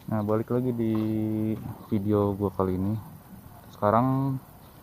Nah, balik lagi di video gue kali ini. Sekarang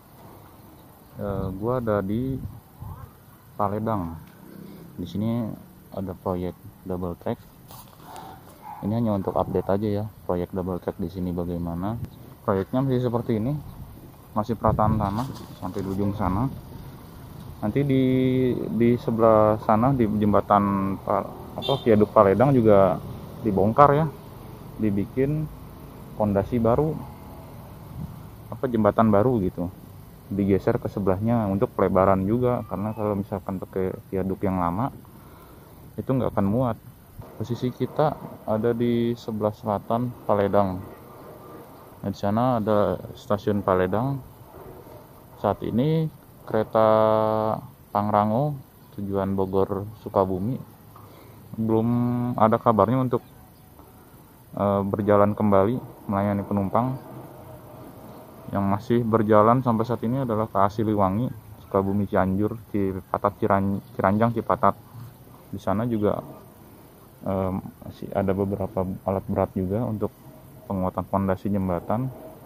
gue ada di Paledang. Di sini ada proyek double track. Ini hanya untuk update aja ya, proyek double track di sini bagaimana. Proyeknya masih seperti ini, masih perataan tanah sampai di ujung sana. Nanti di sebelah sana di jembatan viaduk Paledang juga dibongkar ya, dibikin pondasi baru, jembatan baru gitu, digeser ke sebelahnya untuk pelebaran juga, karena kalau misalkan pakai viaduk yang lama itu nggak akan muat. Posisi kita ada di sebelah selatan Paledang. Nah, di sana ada stasiun Paledang. Saat ini kereta Pangrango tujuan Bogor Sukabumi belum ada kabarnya untuk berjalan kembali melayani penumpang. Yang masih berjalan sampai saat ini adalah KA Siliwangi, Sukabumi, Cianjur, Cipatat, Ciranjang, Cipatat. Di sana juga masih ada beberapa alat berat juga untuk penguatan fondasi jembatan.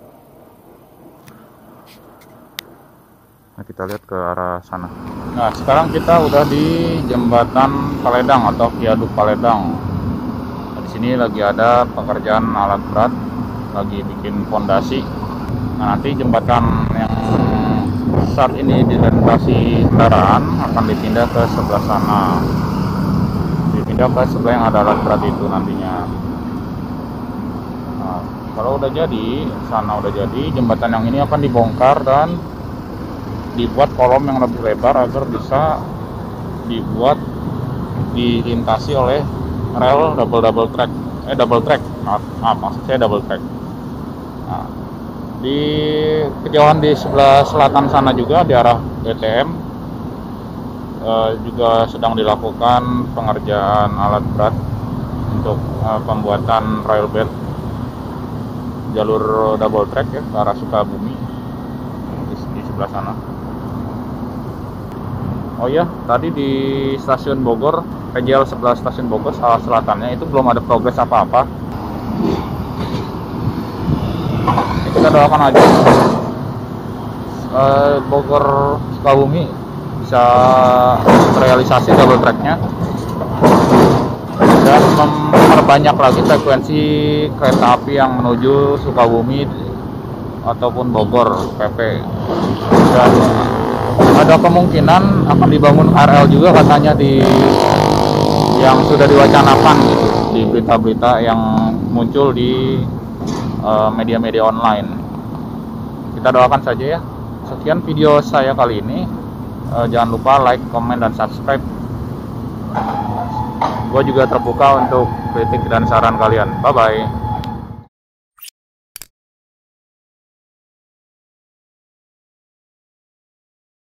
Nah, kita lihat ke arah sana. Nah, sekarang kita udah di jembatan Paledang atau viaduk Paledang. Nah, di sini lagi ada pekerjaan alat berat, lagi bikin fondasi. Nah, nanti jembatan yang saat ini dilintasi kendaraan akan dipindah ke sebelah sana. Dipindah ke sebelah yang ada alat berat itu nantinya. Nah, kalau udah jadi, sana udah jadi, jembatan yang ini akan dibongkar dan dibuat kolom yang lebih lebar agar bisa dibuat dilintasi oleh rel double track. Maksud saya double track. Nah, di kejauhan di sebelah selatan sana juga di arah BTM juga sedang dilakukan pengerjaan alat berat untuk pembuatan rail bed jalur double track ya ke arah Sukabumi di sebelah sana. Oh ya, tadi di stasiun Bogor, PJL sebelah stasiun Bogor, salah selatannya itu belum ada progres apa-apa. Kita doakan aja Bogor Sukabumi bisa terrealisasi double tracknya dan memperbanyak lagi frekuensi kereta api yang menuju Sukabumi ataupun Bogor PP. Dan ada kemungkinan akan dibangun KRL juga katanya yang sudah diwacanakan gitu di berita-berita yang muncul di media-media online. Kita doakan saja ya. Sekian video saya kali ini. Jangan lupa like, komen, dan subscribe. Gue juga terbuka untuk kritik dan saran kalian. Bye bye.